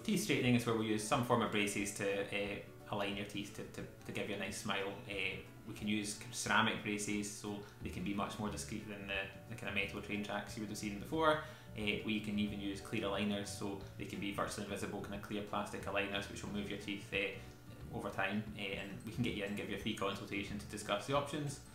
teeth straightening is where we use some form of braces to align your teeth to give you a nice smile. We can use ceramic braces, so they can be much more discreet than the kind of metal train tracks you would have seen before. We can even use clear aligners, so they can be virtually invisible kind of clear plastic aligners which will move your teeth over time, and we can get you in and give you a free consultation to discuss the options.